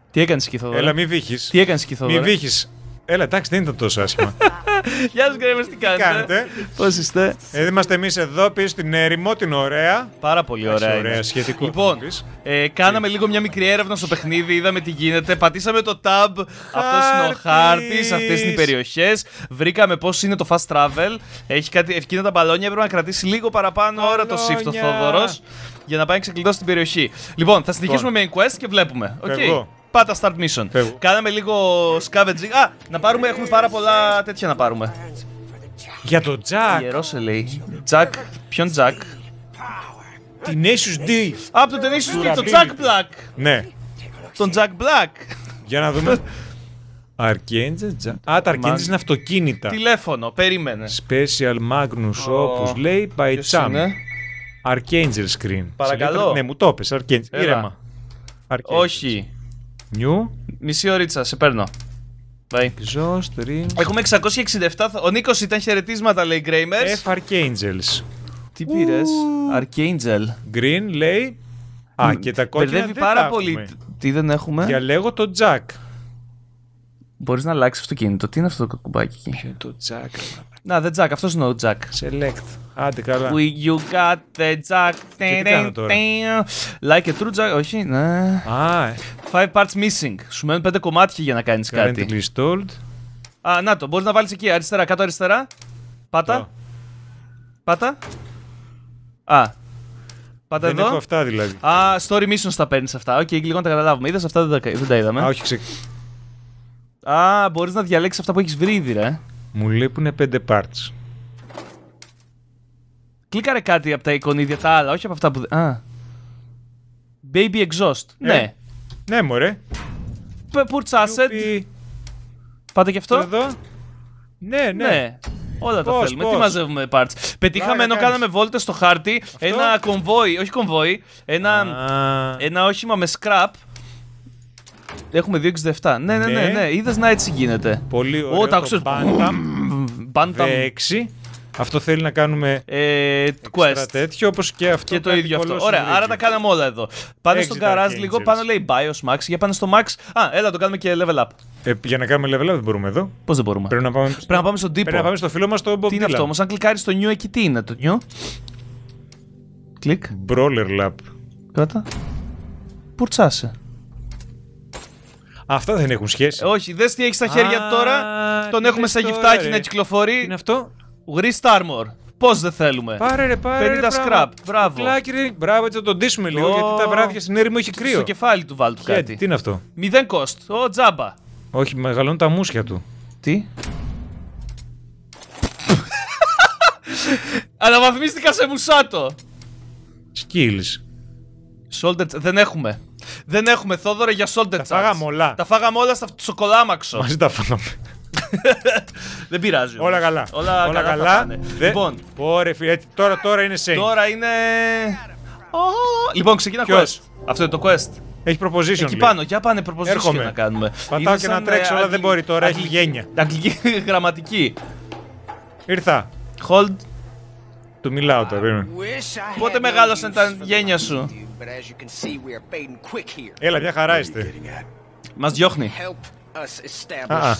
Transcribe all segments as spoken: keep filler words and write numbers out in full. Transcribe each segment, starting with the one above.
Τι έκανες εκεί, Θοδωρέ? Έλα, μη βύχεις. Τι έκανες εκεί, Θοδωρέ? Μη βύχεις. Έλα, εντάξει, δεν ήταν τόσο άσχημα. Γεια σας, Γκρέμερς, τι κάνετε? κάνετε? Πώς είστε? Ε, είμαστε εμείς εδώ πίσω στην έρημο, την ωραία. Πάρα πολύ ωραία. Ωραία, είναι. σχετικό. Λοιπόν, ε, κάναμε λίγο μια μικρή έρευνα στο παιχνίδι, είδαμε τι γίνεται. Πατήσαμε το tab. Αυτός είναι ο χάρτης, αυτές είναι οι περιοχές. Βρήκαμε πώς είναι το fast travel. Έχει κάτι ευκίνητα τα μπαλόνια. Έπρεπε να κρατήσει λίγο παραπάνω ώρα το shift ο Θόδωρος για να πάει να ξεκλειδώσει την περιοχή. Λοιπόν, θα συνεχίσουμε με main quest και βλέπουμε. Okay. Πάτα start mission. Φεύγω. Κάναμε λίγο scavenging. Α, να πάρουμε, έχουμε πάρα πολλά τέτοια να πάρουμε. Για το Jack. Ιερό σε λέει. Jack, ποιον Jack? Την Asus D. Α, από το Tenacious D, τον Jack Black. Ναι. Τον Jack Black. Για να δούμε. Archangel Jack. Α, τα Archangel είναι αυτοκίνητα. Τηλέφωνο, περίμενε. Special Magnus, όπως λέει, by Cham. Archangel screen. Παρακαλώ. Ναι, μου το έπες, Archangel. Ήρεμα. Όχι. New. Μισή ωρίτσα, σε παίρνω. Bye. Exhaust ring. Έχουμε εξακόσια εξήντα επτά. Ο Νίκος ήταν χαιρετίσματα, λέει Gramers. F Archangels. Τι πήρες? Archangel. Green λέει. Α, και τα κόκκινα μπερδεύει δεν πάρα τα πολύ. έχουμε. Τι δεν έχουμε? Διαλέγω το Jack. Μπορείς να αλλάξεις αυτοκίνητο. Τι είναι αυτό το κουμπάκι εκεί? Ποιο είναι το Jack? Να, δεν Jack, αυτός είναι ο Jack. Select. Άντε καλά. We, you got the Jack. τι κάνω τώρα? Like a true Jack. Όχι, ναι. Α, Five parts missing. Σου μένουν πέντε κομμάτια για να κάνεις κάτι. currently installed. Α, να το. Μπορείς να βάλεις εκεί, αριστερά, κάτω αριστερά. Πάτα. Το. Πάτα. Α. Πάτα Δεν εδώ. έχω αυτά δηλαδή. Α, story missions τα παίρνεις αυτά. Οκ, okay, λίγο να τα καταλάβουμε. Είδες αυτά, δεν τα, δεν τα είδαμε. Α, όχι, ξε... Α, μπορείς να διαλέξεις αυτά που έχεις βρει ήδη, ρε. Μου λείπουν πέντε parts. Κλίκαρε κάτι από τα εικονίδια τα άλλα, όχι από αυτά που. Α. Baby exhaust. Ε. Ναι. Ναι, μωρέ. Purchase asset. Γιουπι. Πάτε και αυτό. Εδώ. Ναι, ναι. Ναι. Όλα τα Πώς, θέλουμε. πώς? Τι μαζεύουμε parts. Πετύχαμε Πλάκα ενώ κάνεις. κάναμε βόλτες στο χάρτη ένα κομβόι, όχι κομβόι, ένα, Α, ένα όχημα με scrap. Έχουμε δύο εξήντα επτά. Ναι, ναι, ναι, Ναι. ναι. Είδες να έτσι γίνεται. πολύ Ω, ωραίο τα άκουσες. το Bantam Bantam βι έξι. Αυτό θέλει να κάνουμε ε, extra quest. τέτοιο, όπως και αυτό. Και το κάτι ίδιο αυτό. πολλός Ωραία, είναι άρα τα ίδιο. κάναμε όλα εδώ. Πάνε στο Exit garage Archangels. λίγο, πάνω λέει BIOS Max. Για πάνε στο Max. Α, έλα το κάνουμε και level up. Ε, για να κάνουμε level up δεν μπορούμε εδώ. Πώς δεν μπορούμε? Πρέπει να πάμε, Πρέπει να πάμε στον τύπο. Πρέπει να πάμε στο φίλο μας το Bob Τι είναι Dylan. αυτό όμως, αν κλικάρεις στο new εκεί, τι είναι το new? Κλικ. Brawler Lab. Κράτα. Πουρτσάσε. Αυτά δεν έχουν σχέση. Ε, όχι, δες τι έχει στα χέρια Α, τώρα. Τον τι έχουμε λες σαν τώρα, γυφτάκι ρε. να κυκλοφορεί. Είναι αυτό. Wrist armor. Πώς δεν θέλουμε? Πάρε ρε, πάρε ρε, πενήντα μπράβο. scrap. Μπράβο. Κλάκι, ρε. Μπράβο, έτσι θα τον ντύσουμε λίγο, Ω. γιατί τα βράδια στην έρημο έχει κρύο. Στο κεφάλι του βάλ του Γιατί, κάτι. τι είναι αυτό? Μηδέν cost. Ω, τζάμπα. Όχι, μεγαλώνουν τα μουσια του. Τι? Αναβαθμίστηκα σε μουσάτο. Skills. Shoulder charge. Δεν έχουμε. Δεν έχουμε, Θόδωρα, για shoulder charge. Τα φάγαμε όλα. Τα φάγαμε όλα στα σοκολάμαξο. Μαζί τα φάγαμε. Δεν πειράζει. όμως. Όλα καλά. Όλα, Όλα καλά. θα καλά. πάνε. Δε- Λοιπόν, Ωραία, φίλε. Τώρα, τώρα είναι safe. τώρα είναι. Ω, Λοιπόν, ξεκινά Ποιος? quest. Αυτό είναι το quest. Έχει proposition. Εκεί λέει. πάνω, για πάνε proposition Έρχομαι. να κάνουμε. Πατάω Είναι και να σαν, τρέξω, ε, αλλά δεν αγγλ- μπορεί τώρα, έχει αγγλ- γένεια. Αγγλική γραμματική. Ήρθα. Hold. Του μιλάω τώρα. περίμενε. Πότε μεγάλωσαν τα γένια σου? Έλα, μια χαρά είστε. Μας διώχνει. Α.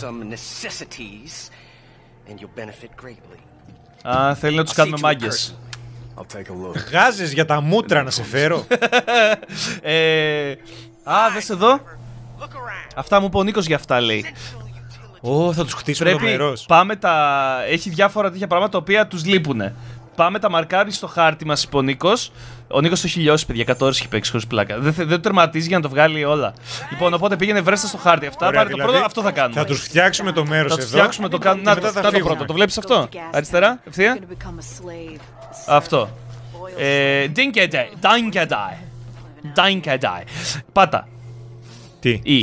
Α, θέλει να τους κάνουμε μάγκες. Γάζες για τα μούτρα να σε φέρω. ε, Α, δες εδώ. Αυτά μου είπε ο Νίκος για αυτά, λέει. Ω, θα τους χτίσουμε το Πρέπει, μερός. πάμε τα... Έχει διάφορα τέτοια πράγματα τα οποία τους λείπουνε. Πάμε τα μαρκάρει στο χάρτη μας, είπε ο Νίκος. Ο Νίκος το έχει λιώσει, παιδιά, εκατό ώρες έχει παίξει χωρίς πλάκα. Δεν, θε- δεν το τερματίζει για να το βγάλει όλα. Λοιπόν, οπότε πήγαινε βρέστα στο χάρτη αυτά. Ωραία, Πάρε το δηλαδή, πρώτο, αυτό θα κάνουμε. Θα τους φτιάξουμε το μέρος Θα εδώ. τους φτιάξουμε το κάνουμε. Να, και το, μετά θα να το φύγουμε. πρώτο, το βλέπεις αυτό. Αριστερά, ευθεία. Αυτό. Ε, Dinkedai. Dinkedai. Dinkedai. Πάτα. Τι. Ή.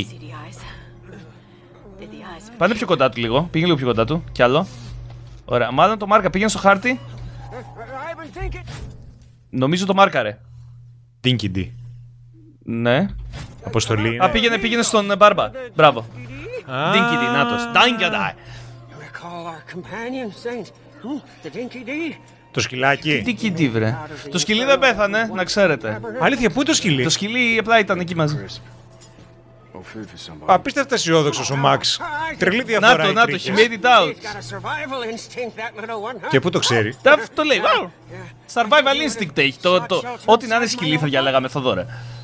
Πάνε πιο κοντά του λίγο. Πήγαινε λίγο πιο κοντά του. Κι άλλο. Ωραία. Μάλλον το μάρκα. Πήγαινε στο χάρτη. Νομίζω το μάρκαρε. Dinky. Ναι. Αποστολή είναι. Α, πήγαινε, πήγαινε στον Μπάρμπα. Μπράβο. Α, Dinky Νάτος. Dinkedai. Το σκυλάκι. Τι κιντή, βρε. Το σκυλί δεν πέθανε, να ξέρετε. Αλήθεια, πού είναι το σκυλί? Το σκυλί απλά ήταν εκεί μαζί. Απίστευτα αισιόδοξος ο Μαξ. Τρελή διαφορά. Να το, να το, he made it out. Και πού το ξέρει? Το λέει, survival instinct έχει. Ό,τι να είναι σκυλί θα διαλέγαμε, Θοδωρέ.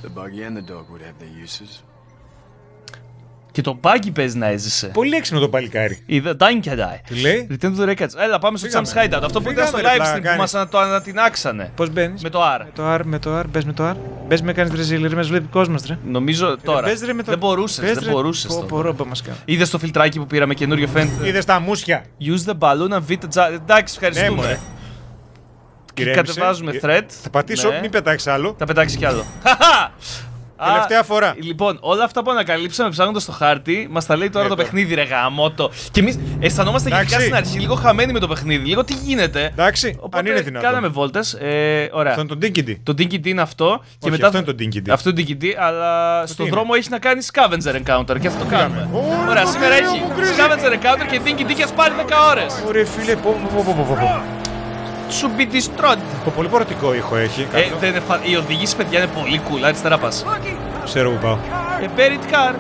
Και το μπάκι παίζει να έζησε. Πολύ έξυπνο το παλικάρι. Είδα, Ντάινκιαντάι. Τι λέει? Return to the Records. Έλα, πάμε στο Champs Hideout. Αυτό που ήταν στο live stream που μας το ανατινάξανε. Πώς μπαίνεις? Με το R. Με το R, με το R, μπες με το R. Μπες με κάνεις ρεζίλ, ρε, μας βλέπει κόσμος, ρε. Νομίζω τώρα. Μπες, ρε, με το... Δεν μπορούσες, δεν μπορούσες. Πω, μας κάνει. Είδες το φιλτράκι που πήραμε καινούριο φαίνεται. Είδες τα μουσια. Use the balloon and vita jar. Εντάξει, ευχαριστούμε. Και κατεβάζουμε thread. Θα πατήσω, μην πετάξεις άλλο. Θα πετάξεις κι άλλο. Τελευταία φορά. Λοιπόν, όλα αυτά που ανακαλύψαμε ψάχνοντας το χάρτη, μας τα λέει τώρα το παιχνίδι, ρε γαμότο. Και εμείς αισθανόμαστε γενικά στην αρχή λίγο χαμένοι με το παιχνίδι. Λίγο τι γίνεται. Εντάξει, αν είναι δυνατόν. Κάναμε βόλτες. Ε, ωραία. Αυτό είναι το Dinky. Το Dinky είναι αυτό. Όχι, και μετά αυτό είναι το Dinky. Αυτό είναι το Dinky, αλλά στον δρόμο έχει να κάνει scavenger encounter και αυτό το κάνουμε. Ωραία, σήμερα έχει scavenger encounter και Dinky και has πάρει δέκα ώρες. Ωραία, φίλε, πω, πω, πω, πω, πω. Σου be destroyed. Το πολύ πορτικό ήχο έχει. Ε, δεν φα... Οι οδηγήσεις, παιδιά, είναι πολύ cool. Αριστερά πας. Ξέρω που πάω. Ε, buried car.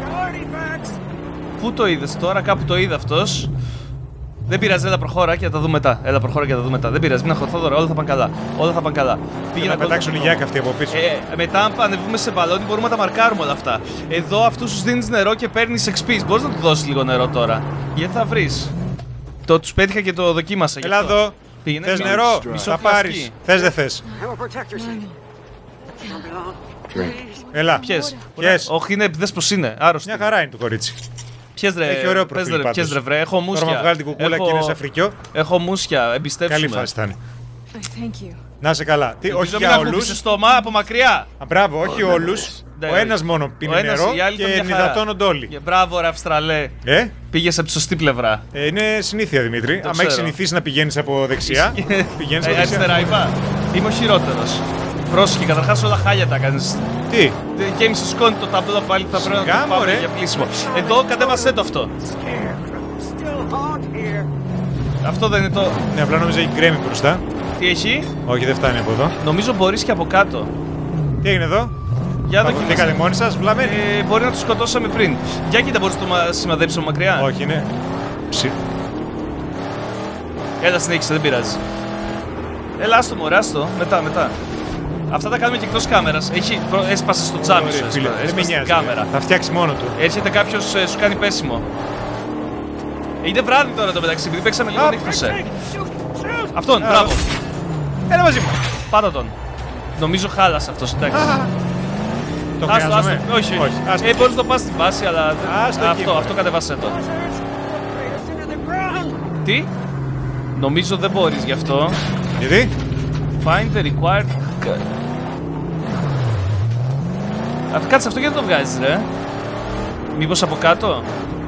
Πού το είδες τώρα, κάπου το είδε αυτός. Δεν πειράζει, έλα προχώρα και θα τα δούμε μετά. Έλα προχώρα και θα τα δούμε μετά. Δεν πειράζει, μην αγχωθώ τώρα, όλα θα πάνε καλά. Όλα θα πάνε καλά. Πήγε να πετάξουν οι γιάκα αυτοί από πίσω. Ε, μετά, αν ανεβούμε σε μπαλόνι, μπορούμε να τα μαρκάρουμε όλα αυτά. Εδώ αυτούς τους δίνεις νερό και παίρνεις εξ πι. Μπορείς να του δώσεις λίγο νερό τώρα. Γιατί θα βρεις. Το τους πέτυχα και το δοκίμασα. Έλα εδώ. Θες νερό, θα πάρεις. Θες δεν θες. Έλα. Ποιες. Ποιες. Όχι, είναι, δες πως είναι. Άρρωστη. Μια χαρά είναι το κορίτσι. Ποιες ρε. Έχει ωραίο προφίλ πάντως. Ποιες ρε βρε. Έχω μουσια. Τώρα μου βγάλει την κουκούλα έχω... και είναι σε Αφρικιό. Έχω μουσια. Εμπιστεύσουμε. Καλή φάση θα είναι. Να είσαι καλά. Τι, όχι για για όλους. όλους. στόμα από μακριά. Α, μπράβο, όχι όλους. Ο ένας μόνο πίνει νερό και ενυδατώνονται όλοι. Μπράβο ρε Αυστραλέ. Ε? Πήγες από τη σωστή πλευρά. Ε, είναι συνήθεια, Δημήτρη. Αν έχεις συνηθίσει να πηγαίνεις από δεξιά, πηγαίνεις από δεξιά. Αριστερά είπα. Είμαι ο χειρότερος. Πρόσεχε, καταρχάς όλα χάλια τα κάνεις. Τι? Και μισή σκόνη το ταμπλό πάλι θα πρέπει να το πάμε για πλήσιμο. Εδώ κατέβασέ το αυτό. Αυτό δεν είναι το... Ναι, απλά νόμιζα έχει γκρέμι μπροστά. Τι έχει? Όχι, δεν φτάνει από εδώ. Νομίζω μπορείς και από κάτω. Τι έγινε εδώ? Για να δοκιμάσαι. μόνοι σας, βλαμμένοι. Ε, μπορεί να τους σκοτώσαμε πριν. Για κοίτα, μπορείς να το σημαδέψεις από μακριά. Όχι, είναι... Ψι... Έλα, συνέχισε, δεν πειράζει. Έλα, άστο μωρέ, άστο. Μετά, μετά. Αυτά τα κάνουμε και εκτός κάμερας. Έχει... Έσπασε στο τζάμι σου, έσπασε, έσπασε στην κάμερα. Θα φτιάξει μόνο του. Έρχεται κάποιος, ε, σου κάνει πέσιμο. Είναι βράδυ τώρα το μεταξύ, επειδή παίξαμε λίγο νύχτωσε. Αυτόν, μπράβο. Έλα μαζί μου. Πάτα τον. Νομίζω χάλασε αυτός, εντάξει. Το χρειάζομαι. Όχι, όχι. Ε, μπορείς να το πας στη βάση, αλλά αυτό, αυτό κατεβάσέ το. Τι? Νομίζω δεν μπορείς γι' αυτό. Γιατί? Find the required... Κάτσε αυτό γιατί το βγάζεις ρε. Μήπως από κάτω?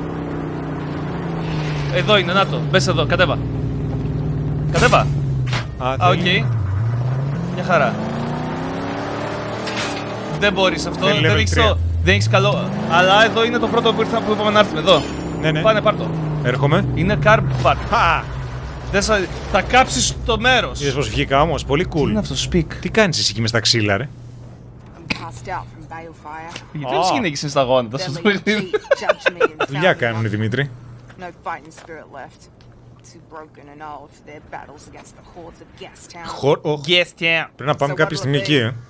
Εδώ είναι, να το. Μπες εδώ, κατέβα. Κατέβα. Α, οκ. Okay. Μια χαρά. Δεν μπορείς αυτό, δεν, δεν έχεις το... Δεν έχεις καλό... Αλλά εδώ είναι το πρώτο που ήρθα που είπαμε να έρθουμε, εδώ. Ναι, ναι. Πάνε, πάρ' το. Έρχομαι. Είναι car park. Δεν σα... Θα κάψεις το μέρος. Είδες πως βγήκα όμως, πολύ cool. Τι είναι αυτό, speak. Τι κάνεις εσύ εκεί μες στα ξύλα, ρε? Γιατί όλες οι γυναίκες είναι στα γόνατα στο παιχνίδι. Δουλειά κάνουν οι Δημήτρη. Πρέπει να πάμε κάποια στιγμή εκεί, ε.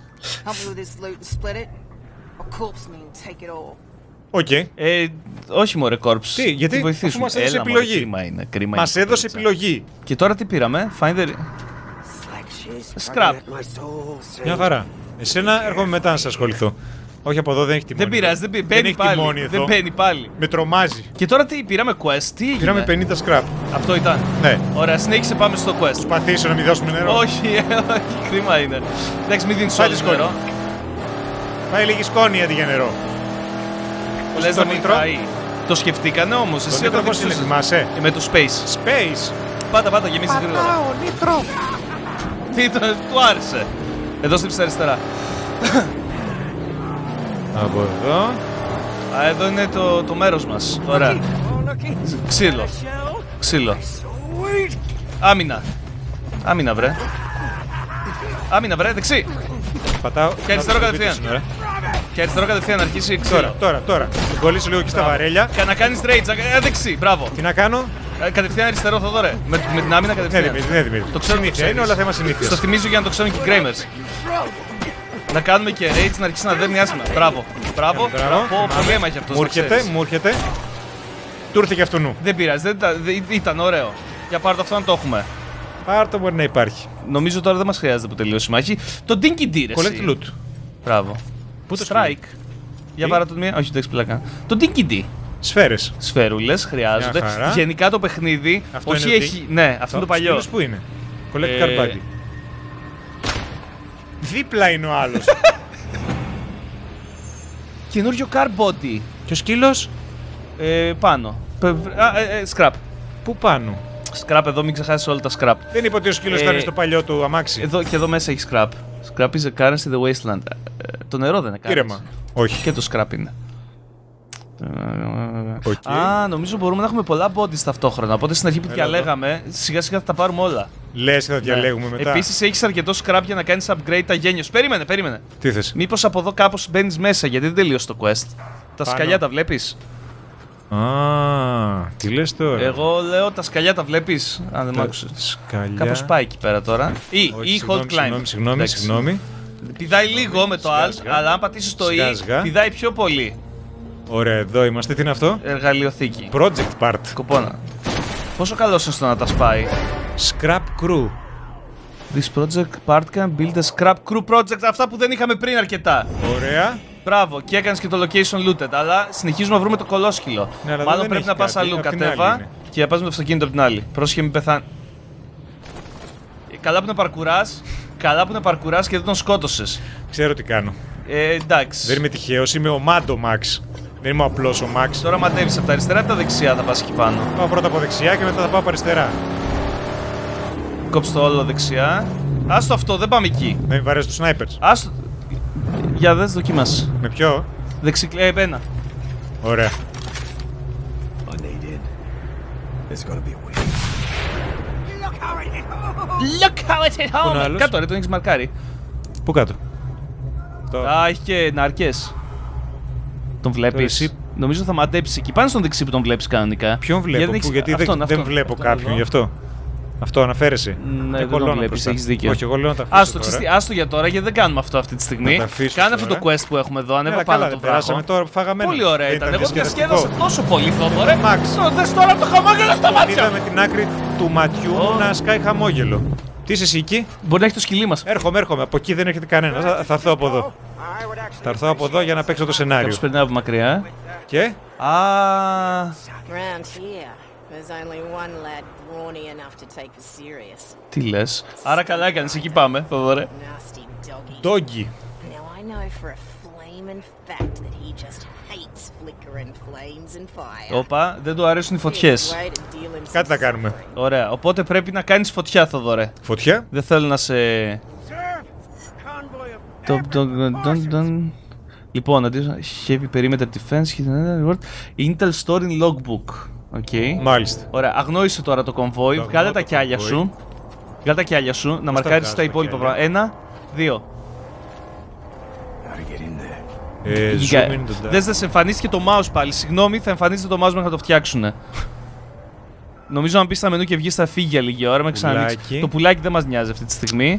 Οκ. Okay. Ε, όχι μωρέ κόρψ. Τι, γιατί αφού μας έδωσε επιλογή. Κρίμα είναι, κρίμα μας είναι, έδωσε επιλογή. Και τώρα τι πήραμε, find the... Scrap. Μια χαρά. Εσένα έρχομαι μετά να σας ασχοληθώ. Όχι από εδώ, δεν έχει τιμόνι. Δεν πειράζει, δεν, μπαίνει δεν πάλι. Τιμόνι δεν μπαίνει πάλι. Με τρομάζει. Και τώρα τι, πήραμε quest, τι έγινε? Πήραμε πενήντα scrap. Αυτό ήταν. Ναι. Ωραία, συνέχισε, πάμε στο quest. Προσπαθήσω να μην δώσουμε νερό. Όχι, όχι, κρίμα είναι. Εντάξει, μην δίνεις όλες νερό. Πάει λίγη σκόνη αντί για νερό. Λες να μην φάει. Το σκεφτήκανε όμως, εσύ το πώς είναι, θυμάσαι? Με το space. Space. Πάτα, πάτα, γεμίζει γρήγορα. Πατάω, νίτρο. Τι, το, του άρεσε. Εδώ στρίψε αριστερά. Από εδώ. Α, εδώ είναι το, το μέρος μας. Ωραία. Ξύλο. Ξύλο. Άμυνα. Άμυνα, βρε. Άμυνα, βρε, δεξί. Πατάω. Και αριστερό κατευθείαν. Και αριστερό κατευθείαν να αρχίσει ξύλο. Τώρα, τώρα, τώρα. Τον κολλήσω λίγο εκεί στα βαρέλια. Και να κάνεις rage, ε, δεξί, μπράβο. Τι να κάνω? Ε, κατευθείαν αριστερό, Θοδωρέ. Με, με την άμυνα Ναι, κατευθείαν. Δημήτρη, ναι, Δημήτρη. Το ξέρω, Συνήθεια, είναι όλα θέμα συνήθειας. Στο θυμίζω για να το ξέρουν και οι Γκρέιμερς. Να κάνουμε και rage, να αρχίσει να δέρνει άσχημα. Μπράβο, μπράβο. Πω, πολύ έμαχε αυτός. Μου έρχεται, μου έρχεται. Του ήρθε και αυτού νου. Δεν πειράζει, δεν ήταν, δεν- ήταν ωραίο. Για πάρ' το αυτό να το έχουμε. Πάρτο μπορεί να υπάρχει. Νομίζω τώρα δεν μας χρειάζεται που τελείωσε η μάχη. Το Dinky D, ρε. Collect εσύ. loot. Μπράβο. Πού το Strike. Για Τι? πάρε το μία. Όχι, εντάξει, πλάκα. Το Dinky D. Σφαίρες. Σφαίρουλες χρειάζονται. Μια χαρά. Γενικά το παιχνίδι. Αυτό όχι είναι το έχει. Ναι, αυτό είναι το παλιό. σκύλος πού είναι? Collect Ε, card body. Δίπλα είναι ο άλλος. Καινούριο car body. Και ο σκύλος? Ε, πάνω. Πε- Α, ε, ε, scrap. Πού πάνω? Scrap εδώ, μην ξεχάσεις όλα τα scrap. Δεν είπε ότι ο σκύλος Ε, ήταν στο παλιό του αμάξι. Εδώ και εδώ μέσα έχει scrap. Scrap is a currency in the wasteland. Ε, το νερό δεν είναι currency. Ήρεμα. Όχι. Και το scrap είναι. Οκ. Α, νομίζω μπορούμε να έχουμε πολλά bodies ταυτόχρονα. Οπότε στην αρχή που Έλα εδώ. διαλέγαμε, σιγά σιγά θα τα πάρουμε όλα. Λες και θα διαλέγουμε μετά. Επίσης έχεις αρκετό scrap για να κάνεις upgrade τα γένιος. Περίμενε, περίμενε. Τι θες? Μήπως από εδώ κάπως μπαίνεις μέσα, γιατί δεν τελείωσε το quest. Τα Πάνω. σκαλιά τα βλέπεις. Α, τι λες τώρα? Εγώ λέω τα σκαλιά τα βλέπεις. Αν δεν μ' Τα άκουσες. σκαλιά. Κάπως πάει εκεί πέρα τώρα. Ή, Όχι, ή hold συγγνώμη, climb. Συγγνώμη, συγγνώμη, Εντάξει. συγγνώμη. Πηδάει λίγο με το Σιγά, alt, σιγά. αλλά αν πατήσεις το Σιγά, E, σιγά. πηδάει πιο πολύ. Ωραία, εδώ είμαστε. Τι είναι αυτό? Εργαλειοθήκη. Project part. Κοπόνα. Πόσο καλός είναι στο να τα σπάει. Scrap crew. This project part can build a scrap crew project. Αυτά που δεν είχαμε πριν αρκετά. Ωραία. Μπράβο, και έκανες και το location looted. Αλλά συνεχίζουμε να βρούμε το κολόσκυλο. Ναι, αλλά Μάλλον δεν πρέπει έχει να πας κάτι, αλλού. απ' την Κατέβα άλλη είναι. και να πας με το αυτοκίνητο από την άλλη. Πρόσχε μην πεθάνει. Ε, Καλά που είναι παρκουράς. Καλά που είναι παρκουράς και δεν τον σκότωσες. Ξέρω τι κάνω. Ε, εντάξει. Δεν είμαι τυχαίος, είμαι ο Mando Max. Δεν είμαι ο απλός ο Max. Τώρα μαντεύεις από τα αριστερά ή από τα δεξιά θα πας εκεί πάνω. Πάω πρώτα από δεξιά και μετά θα πάω από αριστερά. Κόψε το όλο δεξιά. Άστο αυτό, δεν πάμε εκεί. Να μην βαρέσει τους snipers. Άστο. Για δες, δοκίμασε. Με ποιο? Δεξικλέ, ε, ένα. Ωραία. When they did, there's gonna be a way. Look how it hit Πού είναι ο home! άλλος? Κάτω ρε, τον έχεις μαρκάρει. Πού κάτω? Το... Α, έχει και ναρκές. Τον βλέπεις. εσύ- Νομίζω θα μαντέψει εκεί. Πάνε στον δεξί που τον βλέπεις κανονικά. Ποιον βλέπω, δεν που, έχεις- γιατί δεν, αυτόν, δεν αυτόν. βλέπω Αυτόν κάποιον εδώ. γι' αυτό. Αυτό αναφέρεσαι. Ναι, δεν κολλώνω τον βλέπεις, μπροστά. έχεις δίκιο. Όχι, εγώ λέω να τα αφήσω Άστο, τώρα. ξέρεις τι, άστο για τώρα, γιατί δεν κάνουμε αυτό αυτή τη στιγμή. Να τα αφήσω Κάνε αυτό το τώρα. quest που έχουμε εδώ, ανέβα Έλα, πάνω καλά, από δεν το περάσαμε βράχο. τώρα που φάγαμε ένα. Πολύ ωραία Δεν ήταν. ήταν Εγώ διασκεδαστικό. διασκέδασα τόσο πολύ, Θόδωρε. Max. Το δες τώρα το χαμόγελο στα Τον μάτια. είδα με την άκρη του ματιού μου Ω. να σκάει χαμόγελο. Τι είσαι εσύ εκεί? Μπορεί να έχει το σκυλί μας. Έρχομαι, έρχομαι. Από εκεί δεν έρχεται κανένα. Θα, θα έρθω από εδώ. Θα έρθω από εδώ για να παίξω το σενάριο. Κάποιος περνάει από μακριά. ε. Και Α, Around here, there's only one lad brawny enough to take us serious. τι λες. Άρα καλά έκανες, εκεί πάμε, Θόδωρε. Nasty doggy. ντόγκι. Now I know for a flaming fact that he just hates flickering flames and fire. Όπα, δεν του αρέσουν οι φωτιές. Way to deal him Κάτι some θα κάνουμε. suffering. Ωραία, οπότε πρέπει να κάνεις φωτιά, Θόδωρε. Φωτιά. Δεν θέλω να σε... Τον, τον, τον, τον. Λοιπόν, αντίστοιχα, heavy perimeter defense, hidden reward, Intel Storing Logbook. Οκ. Μάλιστα. Ωραία, αγνόησε τώρα το κομβόι, Το βγάλε αγνώ τα το κιάλια κομβόι. σου. Βγάλε τα κιάλια σου, να μαρκάρεις βγάζω τα τα υπόλοιπα κιάλια? πράγματα. Ένα, δύο. How to get in there? Ε, Γεια. zoom in το Δες, δεν σε εμφανίστηκε το mouse πάλι. Συγγνώμη, θα εμφανίζεται το mouse μέχρι να το φτιάξουνε. Νομίζω αν πεις στα μενού και βγεις θα φύγει για λίγη ώρα, με ξανανοίξει. Πουλάκι. Το πουλάκι δεν μας νοιάζει αυτή τη στιγμή.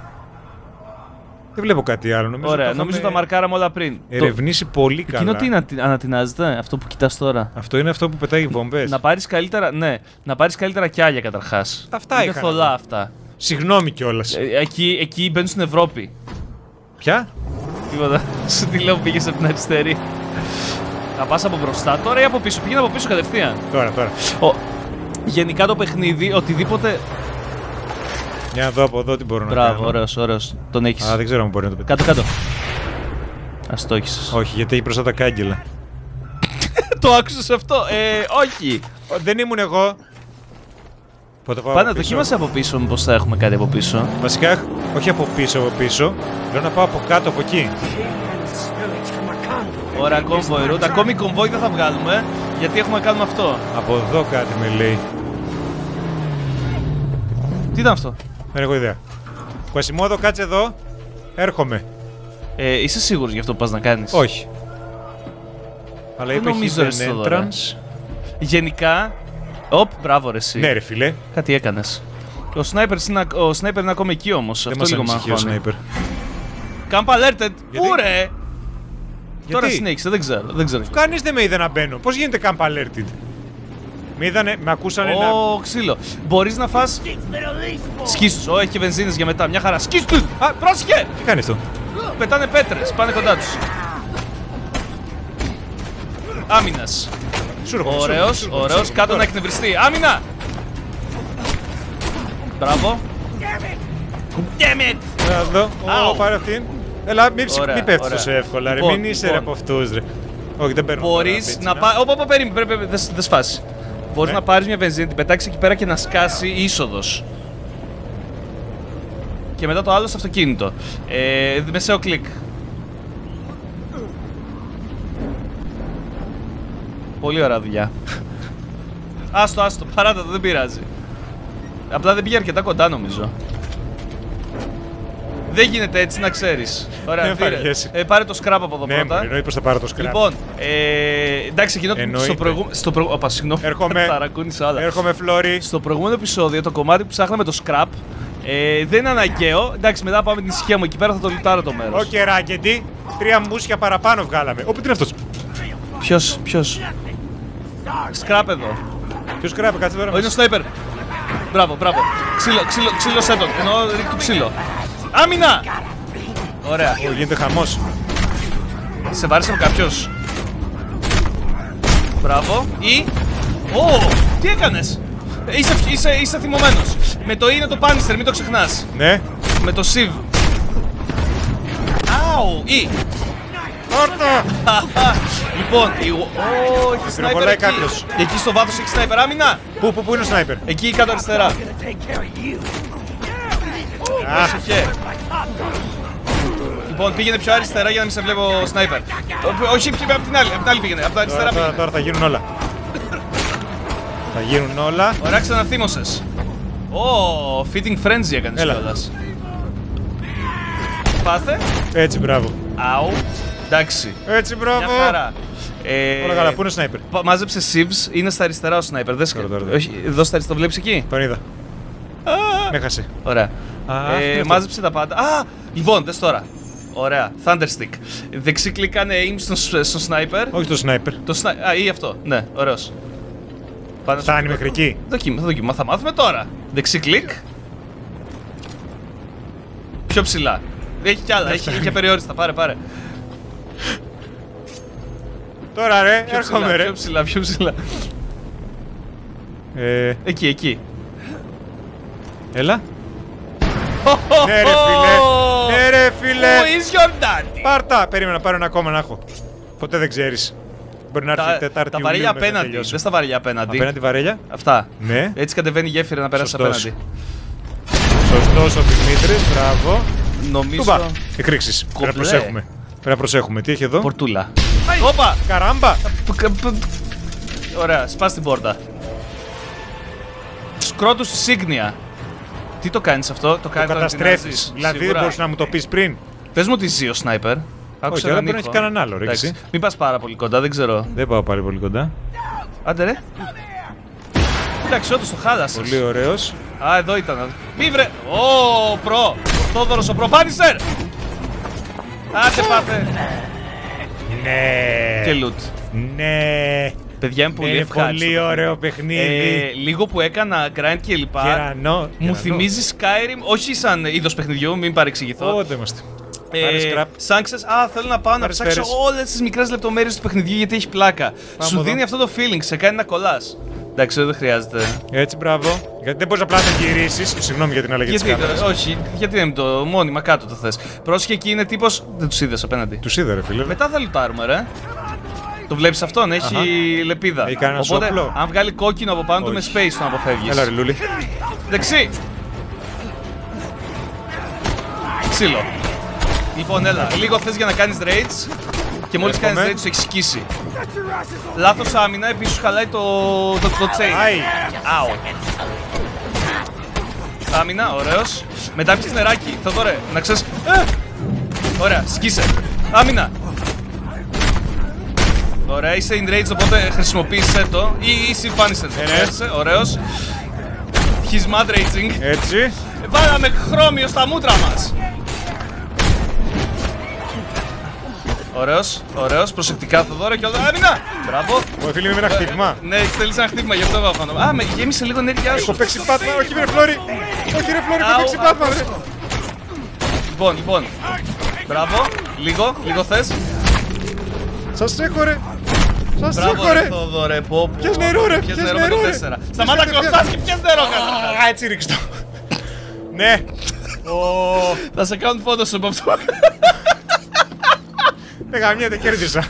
Δεν βλέπω κάτι άλλο. Νομίζω Ωραία, το νομίζω είχαμε τα μαρκάραμε όλα πριν. Το... ερευνήσει πολύ καλά. Εκείνο τι είναι, ανατινάζεται, αυτό που κοιτάς τώρα. Αυτό είναι αυτό που πετάει οι βομβές. Να πάρεις καλύτερα, ναι, να πάρεις καλύτερα κιάλια καταρχάς. Αυτά είναι είχα θολά να δω. αυτά. Συγγνώμη κιόλας. Ε, εκεί, εκεί μπαίνουν στην Ευρώπη. Ποια? Τίποτα. Σου τι λέω, πήγες από την αριστερή. Θα πας από μπροστά τώρα ή από πίσω. Πήγαινε από πίσω κατευθείαν. Τώρα, τώρα. Ο... Γενικά το παιχνίδι, οτιδήποτε. Για να δω από εδώ τι μπορώ να Μπράβο, κάνω. ωραίος, ωραίος. Τον έχεις. Α, δεν ξέρω αν μπορεί να το πετύχει. Κάτω, κάτω. Ας το έχεις. Όχι, γιατί έχει μπροστά τα κάγκελα. Το άκουσες αυτό. Ε, όχι. Ω, δεν ήμουν εγώ. Πότε πάω Πάντα από πίσω? δοκίμασε από πίσω, μήπως θα έχουμε κάτι από πίσω. Βασικά, όχι από πίσω, από πίσω. Θέλω να πάω από κάτω, από εκεί. Ωραία, convoy route. Ακόμη convoy δεν θα βγάλουμε, γιατί έχουμε να κάνουμε αυτό. Από εδώ κάτι με λέει. Τι ήταν αυτό. Δεν έχω ιδέα. Κουασιμόδο, κάτσε εδώ. Έρχομαι. Ε, είσαι σίγουρος για αυτό που πας να κάνεις? Όχι. Αλλά είπε νομίζω, ρε, hidden Θοδωρέ. entrance. Γενικά. Οπ, μπράβο ρε εσύ. Ναι, ρε φίλε. Κάτι έκανες. Ο sniper είναι, ο sniper είναι ακόμα εκεί όμως. Δεν Αυτό μας λίγο με ανησυχεί ο αγχώνει. sniper. Camp alerted. Γιατί? Πού ρε! Τώρα Γιατί? συνέχισε, δεν ξέρω. Δεν ξέρω. Κανείς δεν με είδε να μπαίνω. Πώς γίνεται camp alerted? Με είδανε, με ακούσανε να... Ω, ξύλο. Μπορείς να φας. Σκίσους. Ω, έχει και βενζίνες για μετά. Μια χαρά. Σκίσους. Α, πρόσχε! Τι κάνει αυτό? Πετάνε πέτρες. Πάνε κοντά τους. Άμυνας. Σου έρχομαι, σου έρχομαι, Ωραίος, σου έρχομαι, ωραίος. σου έρχομαι. Κάτω να εκνευριστεί. Άμυνα! Μπράβο. Damn it! Έλα εδώ. Αου. Ω, πάρε αυτήν. Έλα, μην, ψ- Ωραία, μην πέφτεις ωραία. τόσο εύκολα, ρε. Λοιπόν, Μην είσαι ρε λοιπόν. από αυτούς, ρε. Όχι, δεν παίρνω. Μπορείς να πάρεις. Ωπ, ωπ, περίμενε, πρέπει πρέπει- δεν δεν σφάσει. Μπορείς Ναι. να πάρεις μια βενζίνη, την πετάξεις εκεί πέρα και να σκάσει η είσοδος. Και μετά το άλλο στο αυτοκίνητο. Ε, μεσαίο κλικ. Πολύ ωραία δουλειά. Άστο, άστο, παράτα το, δεν πειράζει. Απλά δεν πήγε αρκετά κοντά νομίζω. Δεν γίνεται έτσι, να ξέρεις. Ωραία, Δεν πήρε. βαριέσαι. Ε, πάρε το scrap από εδώ Ναι, πρώτα. μου εννοεί πως θα πάρω το scrap. Λοιπόν, ε, εντάξει, εκείνο το- Εννοείται. στο προηγούμενο. Στο προηγου... Οπα, συγγνώμη, Έρχομαι. ταρακούνησα άλλα. Έρχομαι, Φλόρι. Στο προηγούμενο επεισόδιο, το κομμάτι που ψάχναμε το scrap ε, δεν είναι αναγκαίο. Εντάξει, μετά πάμε την ησυχία μου εκεί πέρα, θα το λουτάρω το μέρος. Οκ, ράκεντι. Τρία μουσια παραπάνω βγάλαμε. Ωπ, τι είναι αυτός? Ποιος, ποιος. Scrap εδώ. Ποιος scrap, κάτσε τώρα. Ο είναι ο sniper. Μπράβο, μπράβο. Ξύλο, ξύλο, ξύλωσέ τον. Εννοώ ρίχνει ξύλο. Άμυνα! Ωραία. Ω, γίνεται χαμός. Σε βάρισε κάποιος. Μπράβο. Ή. Ω! Τι έκανες! Ε, Είσαι, είσαι, είσαι θυμωμένος. Με το E είναι το Punisher, μην το ξεχνάς. Ναι. Με το Civ. Άου! Ή. Όρτα! Λοιπόν, η... Ω, έχει sniper πυροβολάει εκεί. κάποιος. Και εκεί στο βάθος έχει sniper. Άμυνα! Πού, πού, πού είναι ο sniper? Εκεί κάτω αριστερά. Α, Προσεχέ. Λοιπόν, πήγαινε πιο αριστερά για να μην σε βλέπω sniper. Ω, όχι, πήγαινε από την άλλη. Από την άλλη πήγαινε. Από τα αριστερά τώρα, τώρα, πήγαινε. τώρα θα γίνουν όλα. Θα γίνουν όλα. Ωραία, ξαναθύμωσες. Ω, fitting frenzy έκανες Έλα. κιόλας. Πάθε. Έτσι, μπράβο. Αου. Εντάξει. Έτσι, Μια μπράβο. χαρά. Ε, Όλα καλά, πού είναι ο sniper? πα- Μάζεψε sieves, είναι στα αριστερά ο sniper. Δες, Τώρα, τώρα, τώρα. όχι, εδώ στα αριστερά, το βλέπεις εκεί. Τον είδα. Α, Με έχασε. Ωραία. Α, αυτό είναι Ε, αυτό. μάζεψε τα πάντα. Α, λοιπόν, δες τώρα. Ωραία. Thunderstick. Δεξί κλικ κάνε aim στο, στο sniper. Όχι το sniper. Το sni- Α, ή αυτό. Ναι, ωραίος. Πάνω στο- Φτάνει μέχρι εκεί. Δοκίμα, θα δοκίμα. Θα μάθουμε τώρα. Δεξί κλικ. Πιο ψηλά. Έχει κι άλλα, έχει, έχει απεριόριστα. Πάρε, πάρε. Τώρα ρε, Πιο έρχομαι ψηλά, ρε. πιο ψηλά, πιο ψηλά. Ε, Εκεί, εκεί. έλα. Ναι ρε φίλε. Ναι ρε φίλε. Who is your daddy? Πάρτα. Περίμενα, πάρω ένα ακόμα να έχω. Ποτέ δεν ξέρεις. Μπορεί να έρθει η Τα, Τετάρτη τα Ιουλίου βαρέλια μέχρι να απέναντι. τελειώσω. Δεν στα βαρέλια απέναντι. Απέναντι βαρέλια. Αυτά. Ναι. Έτσι κατεβαίνει η γέφυρα να περάσει Σωστός. απέναντι. Σωστός ο Δημήτρης, μπράβο. Νομίζω. Τούμπα. Εκρήξεις. Πρέπει να Κομπλέ. προσέχουμε. Πρέπει να προσέχουμε. Τι έχει εδώ? Πορτούλα. Όπα! Καράμπα. Π- κα- π- Ωραία, σπάς την πόρτα. Σκρότους Σίγνια. Τι το κάνεις αυτό, το Το κάνεις όταν την καταστρέφεις. αναζείς, Δηλαδή δεν σίγουρα. μπορείς να μου το πεις πριν. Πες μου ότι ζει ο σνάιπερ. Άκουσα αλλά έναν μπορεί να ήχο. έχει κανέναν άλλο, ρε, Εντάξει. εσύ. Μην πας πάρα πολύ κοντά, δεν ξέρω. Δεν πάω πάλι πολύ κοντά. Άντε ρε. Εντάξει, όντως το χάλασες. Πολύ ωραίος. Α, εδώ ήταν. Μη βρε. Ω, προ. Θόδωρος ο προ. Πάνισερ. Άντε πάθε. Ναι. Και loot. Ναι. Παιδιά είναι πολύ Είναι ευχάριστο. πολύ ωραίο παιχνίδι. Ε, λίγο που έκανα grind και λοιπά. Γερανό. Μου γερανό. θυμίζει Skyrim, όχι σαν είδος παιχνιδιού, μην παρεξηγηθώ. Ω, δεν είμαστε. Ε, Πάρε scrap. σαν ξέρεις, α, θέλω να πάω να Πάρε ψάξω σφαίρες. όλες τις μικρές λεπτομέρειες του παιχνιδιού γιατί έχει πλάκα. Σου εδώ. δίνει αυτό το feeling, σε κάνει να κολλάς. Εντάξει, δεν χρειάζεται. Έτσι, μπράβο. Γιατί δεν μπορείς απλά να το γυρίσεις. Συγγνώμη για την αλλαγή της Γιατί, κάμερας. όχι, γιατί δεν είναι το μόνιμα κάτω το θες. Πρόσχε εκεί είναι τύπος. Δεν τους είδες απέναντι. Τους είδα, ρε φίλε. Μετά θα λουτάρουμε, ρε. Το βλέπεις αυτόν, έχει Αχα. λεπίδα. Έχει κανένα Οπότε, όπλο? αν βγάλει κόκκινο από πάνω του με Όχι. space τον αποφεύγεις. Έλα, ρε Λούλη. Δεξί! Ξύλο. Λοιπόν, έλα. Λίγο θες για να κάνεις rage και μόλις Έρχομαι. κάνεις rage σου έχεις σκίσει. Λάθος άμυνα, επίσης σου χαλάει το, το, το chain. Άι. Άου. Άμυνα, ωραίος. Μετά πιες νεράκι. Θοδωρέ, να ξέρεις... Ε! Ωραία, σκίσε. Άμυνα. Ωραία, είσαι in range, οπότε χρησιμοποίησε το. Ή είσαι Punisher. Ωραίος. He's mad raging. Έτσι. Βάλαμε χρώμιο στα μούτρα μας. Ωραίος, ωραίος, προσεκτικά Θοδόρα και όλα. Άμυνα! Μπράβο! Μου φίλε με ένα χτύπημα. Ναι, θέλεις ένα χτύπημα, γι' αυτό έβαλα πάνω. Α, με γέμισε λίγο ενέργειά σου. Έχω παίξει πάτημα, όχι ρε Φλόρι. Όχι ρε Φλόρι, έχω παίξει πάτημα ρε. Λοιπόν, λοιπόν. Μπράβο, λίγο, λίγο θες. Σας έχω ρε. Σας Μπράβο έχω ρε ρε. Θοδωρέ, πω πω. Πιες νερό ρε, Πιες πιες νερό με νερό το ρε. τέσσερα. Σταμάτα κλωτσάς και πιες νερό καταρχάς. Α, έτσι ρίξ' το. Ναι. Θα σε κάνουν Photoshop αυτό. Δεν γαμιέται, κέρδισα.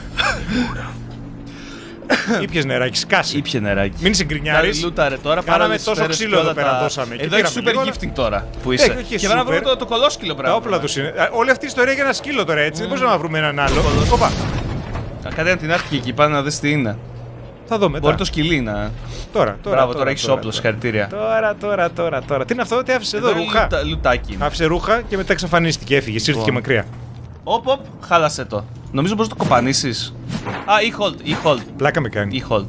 Ήπιες νεράκι, σκάσει. Ήπιε νεράκι. Μην συγκρινιάρεις. Λούταρε τώρα. Κάναμε τόσο ξύλο εδώ πέρα, δώσαμε. Εδώ έχει super gifting τώρα που είσαι. έχει Και πρέπει να super. βρούμε το κολόσκυλο Τα πράγμα. όπλα τους είναι. Α, όλη αυτή η ιστορία για ένα σκύλο τώρα έτσι. Δεν μπορούμε να βρούμε έναν άλλο. Οπα. Κάτι αν την άρχη εκεί, πάνε να δεις τι είναι. Θα δω μετά. Μπορεί το σκυλί να. Τώρα, τώρα. Μπράβο, τώρα έχεις όπλο, συγχαρητήρια. Τώρα, τώρα, τώρα, τώρα. Τι είναι αυτό, τι άφησε εδώ, Εδώ ρούχα. λουτα- Λουτάκι. είναι. Άφησε ρούχα και μετά εξαφανίστηκε, έφυγε, σύρθηκε μακριά. Οπ, οπ, χάλασε το. Νομίζω μπορείς να το κοπανίσεις. Α, e-hold, e-hold, Πλάκα με κάνει. e-hold.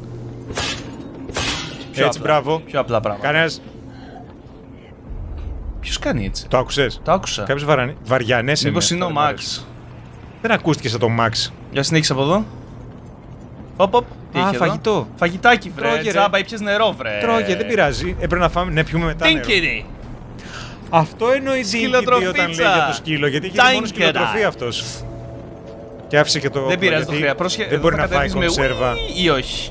Πιο Έτσι, απλά. μπράβο. Πιο απλά πράγματα. Κανένας. Ποιος κάνει έτσι. Το άκουσες. Το άκουσα. Κάποιες βαρανε... βαριανές Μήπως είναι ο αυτές τις Max. μέρες. Δεν ακούστηκε σαν το Max. Για συνέχισε από εδώ. Οπ, οπ. Τι Α, έχει εδώ? φαγητό. Φαγητάκι, βρε. Τρώγε, ρε. Τζάμπα, ήπιες νερό, βρε. Τρώγε, δεν πειράζει. Έπρεπε να φάμε, ναι, πιούμε μετά νερό. Τίγκερι. Αυτό εννοεί Σκυλοτροφίτσα. όταν λέει για το σκύλο, γιατί έχει μόνο Τάγκερα. σκυλοτροφή αυτός. Και άφησε και το. Δεν πειράζει το γιατί χρειά. Πρόσχε, Δεν μπορεί θα να φάει κατέβεις με κονσέρβα. ουί ή όχι.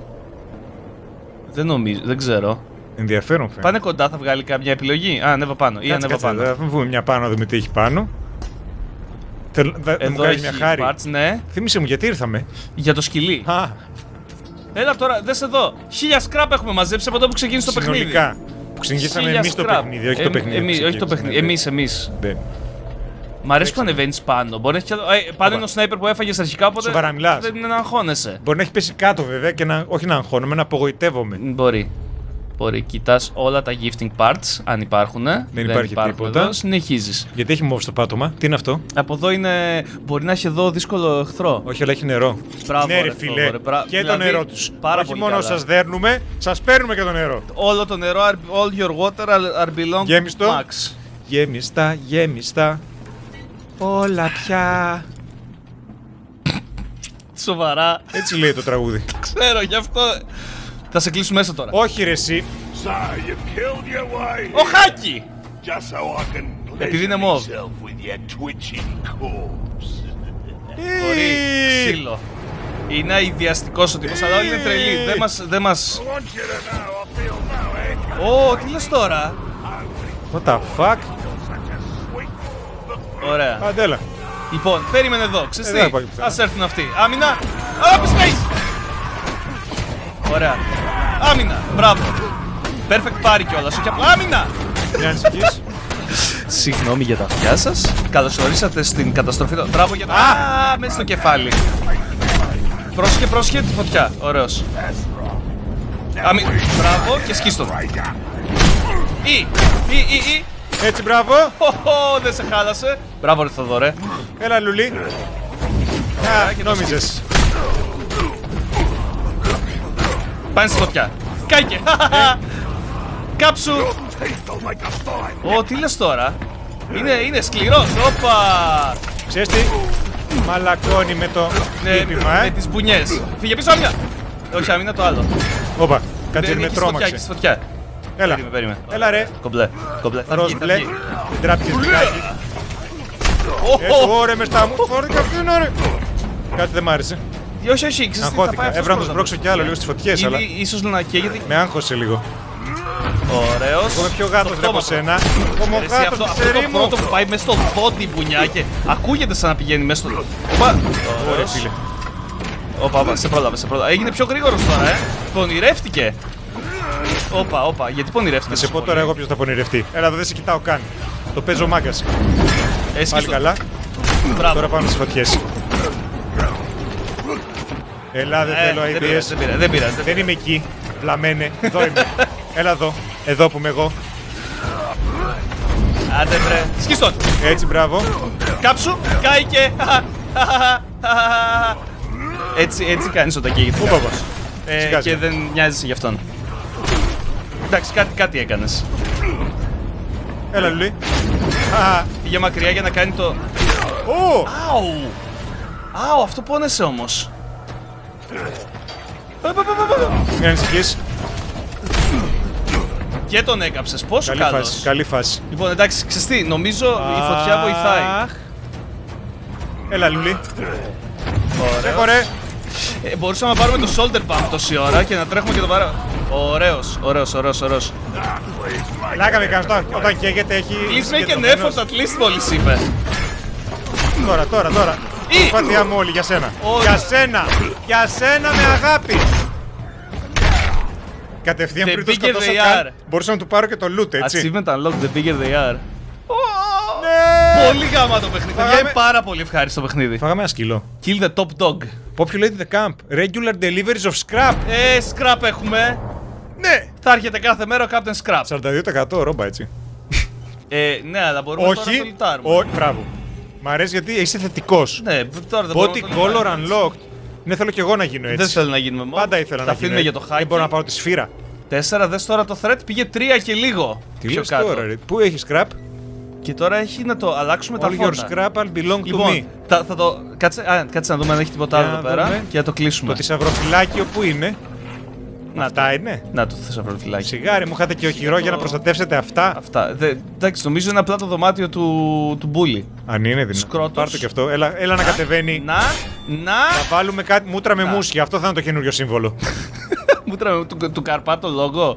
Δεν νομίζω, δεν ξέρω. Ενδιαφέρον φαίνεται. Πάνε κοντά, θα βγάλει κάποια επιλογή. Α, ανέβα πάνω. Ή Κάτσε, ανέβα κάτσε, πάνω. θα βγούμε μια πάνω να δούμε τι έχει πάνω. Θέλω, θα, θα μου Εδώ κάνεις έχει μια χάρη. parts, ναι. Θύμισε μου γιατί ήρθαμε. Για το σκυλί. Α, Έλα τώρα, δες εδώ. Χίλια σκράπ έχουμε μαζέψει από εδώ που ξεκίνησε το παιχνίδι. συνολικά. Που ξεκινήσαμε Χίλια εμείς το scrap. παιχνίδι, όχι το Εμ- παιχνίδι. εμείς, που όχι το ξεκίνησε, παιχνίδι. ναι, Εμείς, εμείς. ναι. Μ' αρέσει που ανεβαίνεις πάνω. Μπορεί να έχει κι άλλο. Ε, πάνω είναι ο σνάιπερ που έφαγες αρχικά, οπότε Σοβαρά μιλάς. δεν είναι να αγχώνεσαι. Μπορεί να έχει πέσει κάτω βέβαια και να, όχι να αγχώνομαι, να απογοητεύομαι. Μπορεί. Μπορεί. Κοιτάς όλα τα gifting parts, αν υπάρχουν. Δεν, υπάρχει υπάρχουν τίποτα. Εδώ. Συνεχίζεις. Γιατί έχει μόβ στο πάτωμα, τι είναι αυτό. Από εδώ είναι. Μπορεί να έχει εδώ δύσκολο εχθρό. Όχι, αλλά έχει νερό. Μπράβο, ναι, ρε ρε, φίλε. Θόδωρε, μπρα- Και δηλαδή, το νερό τους. πάρα Όχι πολύ μόνο καλά. σας δέρνουμε, σας παίρνουμε και το νερό. Όλο το νερό, are- all your water are, are belong Γέμιστο. to Max. Γέμιστα, γέμιστα. Όλα πια. Σοβαρά. Έτσι λέει το τραγούδι. Ξέρω, γι' αυτό. Θα σε κλείσουμε μέσα τώρα. Όχι ρε εσύ. So you've killed your way Ο Χάκη! just so I can Επειδή είναι pleasure μοβ. myself with your twitching corpse. Μπορεί. Ξύλο. Είναι αειδιαστικός ο τύπος, αλλά όλοι είναι τρελοί. Δεν μας. Δεν μας... I want you to know I feel no anger. Ω, τι λες τώρα. What the fuck. Ωραία. Αντέλα. Λοιπόν, περίμενε εδώ. Ξέρεις Ε, δεν θα τι. πάει πουθενά. Ας έρθουν αυτοί. Άμυνα. Open space. Ωραία. Άμυνα. Μπράβο. Perfect parry κιόλας. Όχι απλά άμυνα. Μην ανησυχείς. Συγγνώμη για τα αυτιά σας. Καλώς ορίσατε στην καταστροφή. των- Μπράβο για τα. Α, μέσα στο κεφάλι. Πρόσχε, πρόσχε τη φωτιά. Ωραίος. Άμυ... Μπράβο και σκίστο. Ή, ή, ή, ή. Έτσι μπράβο. Χωχω, δεν σε χάλασε. Μπράβο ρε Θοδωρέ. Έλα Λουλή. Α, και το νόμιζες. Πάνε στη φωτιά. Κάηκε. Κάψου. They'll make us fine. Ω, τι λες τώρα. Είναι, είναι σκληρός. Όπα. Ξέρεις τι. Μαλακώνει με το Ναι, χτύπημα, με ε. τις μπουνιές. Φύγε πίσω άμυνα. Όχι άμυνα το άλλο. Όπα. Κάτσε Μπαίνει με εκεί στη φωτιά, εκεί τρόμαξε. στη φωτιά. Έλα. Περίμενε, περίμενε. Έλα ρε. Κομπλέ, κομπλέ. Θα Ροζ βγει, θα μπλε. βγει. Την τράπηκες λιγάκι. Έτσι, Οχο. ωραία μες τα μου. Φόρηκα αυτήν, ωραία. Κάτι δεν μ' άρεσε. Όχι, όχι, ξέρεις τι θα πάει Αγχώθηκα. αυτός Έβρα να το πρώτα. σπρώξω κι άλλο λίγο στις φωτιές, αλλά Ήδη ίσως να καίγεται. με άγχωσε λίγο. Ωραίος. Εγώ είμαι πιο γάτος ρε από σένα. Εγώ είμαι ο Εσύ, γάτος αυτό, του αυτό το σερί μου. πρώτο που πάει μέσα στο δόντι μπουνιά και ακούγεται σαν να πηγαίνει μέσα στο. Οπα. Ωραία Ωραίος. φίλε. Όπα, όπα, σε πρόλαβε, σε πρόλαβε. Έγινε πιο γρήγορος τώρα, ε. Πονηρεύτηκε. Όπα, όπα, γιατί πονηρεύτηκε. Θα σε πω τώρα εγώ ποιος θα πονηρευτεί. Έλα εδώ δεν σε κοιτάω καν. Το παίζω μάγκας. Εσύ Πάλι καλά. Μπράβο. Τώρα πάμε στις φωτιές. Έλα δεν Ε, θέλω δεν ideas. πειράζει, δεν πειράζει, δεν πειράζει. δεν Δεν είμαι εκεί. Βλαμένε. Εδώ είμαι. Έλα εδώ. Εδώ που είμαι εγώ. Άντε βρε. Σκίστον. Έτσι μπράβο. Κάψου, κάηκε. Έτσι, έτσι κάνεις όταν καίγεται κάποιος. Ε, και δεν νοιάζεσαι γι' αυτόν. Εντάξει, κάτι, κάτι έκανες. Έλα, Λουλή. Πήγε μακριά για να κάνει το... Ω! Άου! Άου, αυτό πόνεσε όμως. Μην ανησυχείς. Και τον έκαψες, πόσο Καλή καλός. φάση, καλή φάση. Λοιπόν, εντάξει, ξέρεις τι, νομίζω η φωτιά βοηθάει. Έλα, Λουλή. Ωραίος. Ωραία. Ε, μπορούσαμε να πάρουμε το shoulder pump τόση ώρα και να τρέχουμε και το παρά... Ωραίος, ωραίος, ωραίος, ωραίος. Λάκα με κάνεις τώρα, όταν καίγεται έχει... Please make an effort at least, μόλις είπε. Τώρα, τώρα, τώρα. Ή! Προσπάθειά μου όλη για σένα. Όλοι. Για σένα. Για σένα με αγάπη. Κατευθείαν The πριν το bigger σκοτώσω they καν, are. μπορούσα να του πάρω και το loot, έτσι. Achievement unlocked, the bigger they are. Ναι. Πολύ γάμα το παιχνίδι. Παιδιά, Φάγαμε- είναι πάρα πολύ ευχάριστο παιχνίδι. Φάγαμε ένα σκύλο. Kill the top dog. Populated the camp. Regular deliveries of scrap. Ε, scrap έχουμε. Ναι. Θα έρχεται κάθε μέρα ο Captain Scrap. σαράντα δύο τοις εκατό ρόμπα, έτσι. Ε, ναι, αλλά μπορούμε τώρα να το Όχι. λουτάρουμε. Όχι, μπράβο. Μ' αρέσει γιατί είσαι θετικός. Ναι, τώρα δεν μπορούμε Body να το color λουτάρουμε. unlocked. Ναι, θέλω κι εγώ να γίνω έτσι. Δεν θέλω να γίνουμε μόνο. Πάντα ήθελα Τα να γίνω αφήνουμε για έτσι. το hack. Δεν μπορώ να πάρω τη σφύρα. Τέσσερα, δες τώρα το threat πήγε τρία και λίγο. Τι πιο λες κάτω. τώρα, ρε. Πού έχει scrap? Και τώρα έχει να το αλλάξουμε τα All your φώτα. scrap will belong to Λοιπόν, me. θα, θα το... Κάτσε, α, κάτσε να δούμε αν έχει τίποτα Για άλλο εδώ να πέρα δούμε. και να το κλείσουμε. Το θησαυροφυλάκιο που είναι. Να Αυτά το. είναι. Να το θησαυροφυλάκι. Σιγάρι, μου είχατε και οχυρό για να προστατεύσετε αυτά. Αυτά. Δε, εντάξει, νομίζω είναι απλά το δωμάτιο του, του μπούλι. Αν είναι δυνατό. Σκρότος. Πάρ' το και αυτό. Έλα, έλα να κατεβαίνει. Να, να. Θα βάλουμε κάτι μούτρα με Να. μουσια. Αυτό θα είναι το καινούριο σύμβολο. Μούτρα με, του, του Καρπά το λόγο.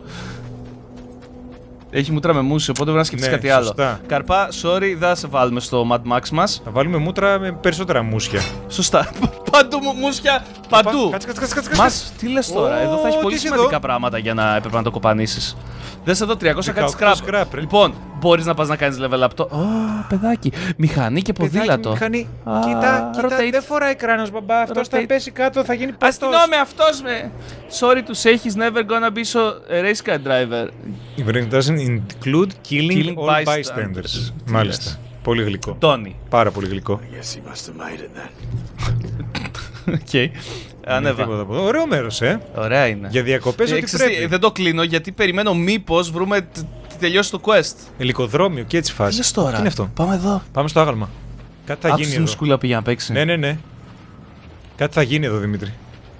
Έχει μούτρα με μουσι, οπότε πρέπει να σκεφτείς Ναι, κάτι άλλο. σωστά. Καρπά, sorry, δεν θα σε βάλουμε στο Mad Max μας. Θα βάλουμε μούτρα με περισσότερα μουσια. Σωστά. Παντού μου μουσια, παντού. Κάτσε, κάτσε, κάτσε, κάτσε. Μας, τι λες τώρα, Ω, εδώ θα έχει τι πολύ έχει σημαντικά εδώ? πράγματα για να έπρεπε να το κοπανίσεις. Δες εδώ τριακόσια κάτι δεκαοκτώ scrap. scrap, ρε. Λοιπόν, μπορείς να πας να κάνεις level up το... Ω, παιδάκι, μηχανή και ποδήλατο. Μηχανή. Α, Κοίτα, κοίτα, rotate. δεν φοράει κράνος, μπαμπά. Αυτός θα Rotate. πέσει κάτω, θα γίνει παστός. Αστυνόμε, αυτός με... Sorry to say he's never gonna be so a race car driver. Η Brain doesn't include killing, Killing all bystanders. bystanders. Τι Μάλιστα. λες. Πολύ γλυκό. Τόνι. Πάρα πολύ γλυκό. I guess he must have made it then. Οκ. Ανέβα. Τίποτα από εδώ. Ωραίο μέρος, ε. Ωραία είναι. Για διακοπές Ε, ό,τι ξέρεις τι, πρέπει. δεν το κλείνω γιατί περιμένω μήπως βρούμε τ- τ- τελειώσει το quest. Ελικοδρόμιο και έτσι Τι φάση. λες τώρα. Τι είναι αυτό. Πάμε εδώ. Πάμε στο άγαλμα. Κάτι θα γίνει Άκουσες την εδώ. σκούλα πήγε να παίξει. Ναι, ναι, ναι. Κάτι θα γίνει εδώ, Δημήτρη.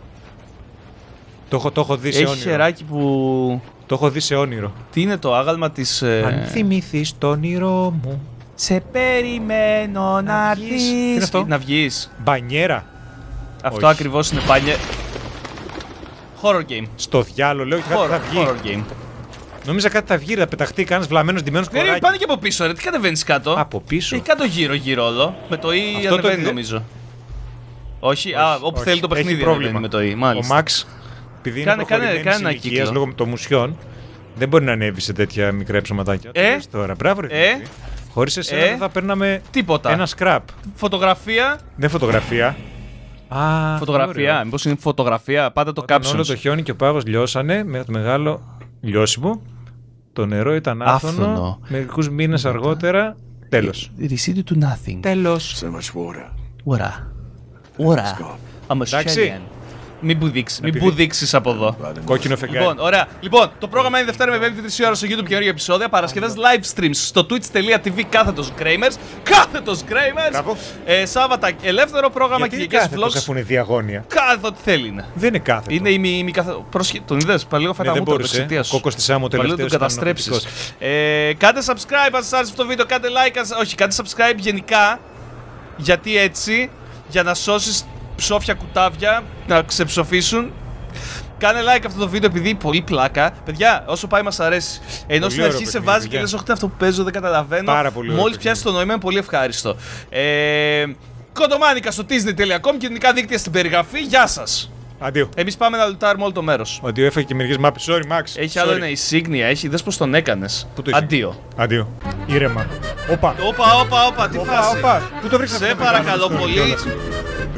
Το έχω, το έχω δει σε Έχει όνειρο. χεράκι που... Το έχω δει σε όνειρο. Τι είναι το άγαλμα της... ε, Αν θυμηθείς το όνειρό μου. Σε περιμένω να βγεις. έρθεις. Τι είναι αυτό? Να βγεις. Μπανιέρα. Αυτό Όχι. ακριβώς είναι πάνιε... Horror game. Στο διάλογο λέω και κάτι θα Horror, βγει. horror game. Νόμιζα κάτι θα βγει, θα πεταχτεί κανένα βλαμμένο ντυμένο Ναι, κοράκι. πάνε και από πίσω ρε, τι κατεβαίνεις κάτω. Από πίσω. Έχει κάτω γύρω γύρω όλο. Με το E Αυτό το ανεβαίνει δι- νομίζω. Όχι, α, όπου Όχι, θέλει το έχει παιχνίδι πρόβλημα. ανεβαίνει με το E, Ο μάλιστα. Μαξ, επειδή είναι Κάνε- κάνε- προχωρημένης κάνε ένα ηλικίας κύκλο. λόγω των μουσιών, δεν μπορεί να ανέβει σε τέτοια μικρά ψωματάκια. Ε? Τι λες τώρα, μπράβο ρε. Ε? Δημήτρη. Χωρίς εσένα Ε? δεν θα παίρναμε Τίποτα. ένα σκραπ. Φωτογραφία. Δεν φωτογραφία. Α, Φωτογραφία. ωραίο. Μήπως είναι φωτογραφία, πάντα το Όταν όλο captions. το χιόνι και ο πάγος λιώσανε με το μεγάλο λιώσιμο. Το νερό ήταν άφθονο. Άφθονο. Μερικούς μήνες αργότερα. Τέλος. Receded to nothing. Τέλος. So much water. Ωρα. Ωρα. God. I'm Εντάξει. Australian. Μην μπουδίξεις, μην Επειδή- μπουδίξεις από εδώ. Κόκκινο φεγγάρι. Λοιπόν, ωραία. Λοιπόν, το πρόγραμμα είναι Δευτέρα με Πέμπτη τρεις ώρα στο YouTube καινούργια επεισόδια. Παρασκευές live streams στο twitch.tv κάθετος Gramers. Κάθετος Gramers. Μπράβο. Ε, Σάββατα ελεύθερο πρόγραμμα Γιατί Κυριακές κάθετος vlogs. αφού είναι διαγώνια. Κάθε ό,τι θέλει είναι. Δεν είναι κάθετο. Είναι η μη, μη κάθε... Πρόσχε... Τον είδες, παλίγο Ναι, φέτα δεν μου το μπορούσε. εξαιτίας Ο σου. κόκκος της άμμο Παλίγο τον τελευταίος ήταν καταστρέψεις. ονοπτικός. Ε, κάντε subscribe αν σας άρεσε αυτό το βίντεο, κάντε like, αν... όχι, κάντε subscribe γενικά. Γιατί έτσι, για να σώσεις ψόφια κουτάβια, να ξεψοφήσουν. Κάνε like αυτό το βίντεο επειδή πολύ πλάκα. Παιδιά, όσο πάει μας αρέσει. Ενώ Πολύ στην ωραίο αρχή σε παιχνίδι, βάζει και παιδιά. λες, όχι αυτό που παίζω δεν καταλαβαίνω. Πάρα πολύ ωραίο Μόλις παιχνίδι. πιάσει το νόημα είναι πολύ ευχάριστο. Ε, Κοντομάνικα στο disney τελεία com και ελληνικά δίκτυα στην περιγραφή. Γεια σας. Αντίο. Εμείς πάμε να λουτάρουμε όλο το μέρος. Ο Αντίο έφαγε και μερικές μάπες. Sorry, Max. Έχει Sorry. άλλο ένα insignia, έχει. Δες πως τον έκανες. Πού το είχε? Αντίο. Αντίο. Ήρεμα. Όπα. Όπα, όπα, όπα, τι Όπα, φάση. όπα. Πού το βρήκα Σε αυτό το παρακαλώ πράγμα, πολύ. κιόλας.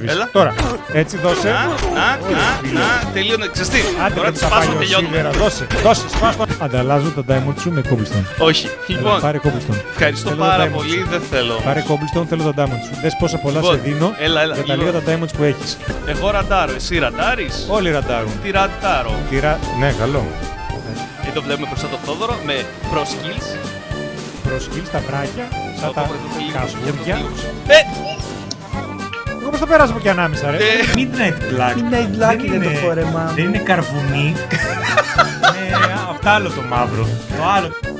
δουλεύεις. Έλα. Τώρα, έτσι δώσε. Να, να, να, να, τελείωνε. Ξεστή. Άντε Τώρα με τη τα σπάσω, παλιοσίδερα. τελειώνουμε. Δώσε, δώσε, σπάσω. Ανταλλάζω το diamond σου με cobblestone. Όχι. Έλα, Λοιπόν, πάρε cobblestone. ευχαριστώ Θέλω πάρα το diamond πολύ, σου. δεν θέλω. Πάρε cobblestone, θέλω το diamond σου. Δες πόσα πολλά Λοιπόν, σε δίνω έλα, έλα, για τα λίγο. λίγα τα diamonds που έχεις. Εγώ ραντάρω, εσύ ραντάρεις. Όλοι ραντάρουν. Τι ραντάρω. Τι ρα... Ναι, καλό. Εδώ βλέπουμε μπροστά το Θόδωρο με pro skills. Προσκύλ στα βράκια, σαν τα καβούρια. Ε! Εγώ πώς θα περάσω από και ανάμεσα, ρε. Ε, Midnight Black. Midnight Black Δεν είναι το φόρεμα. Δεν είναι καρβουνί. Είναι απ' τ' άλλο το μαύρο. Το άλλο.